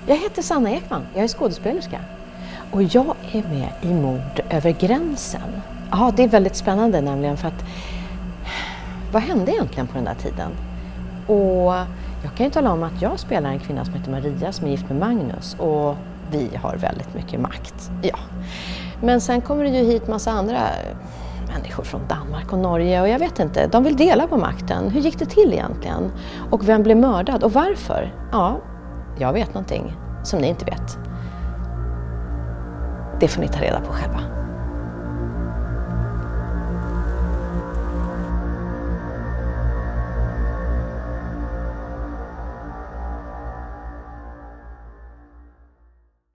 Jag heter Sanna Ekman, jag är skådespelerska. Och jag är med i Mord över gränsen. Ja, det är väldigt spännande nämligen för att vad hände egentligen på den där tiden? Och jag kan ju tala om att jag spelar en kvinna som heter Maria som är gift med Magnus och vi har väldigt mycket makt. Ja. Men sen kommer det ju hit massa andra människor från Danmark och Norge och jag vet inte, de vill dela på makten. Hur gick det till egentligen? Och vem blev mördad och varför? Ja, jag vet någonting som ni inte vet. Det får ni ta reda på själva.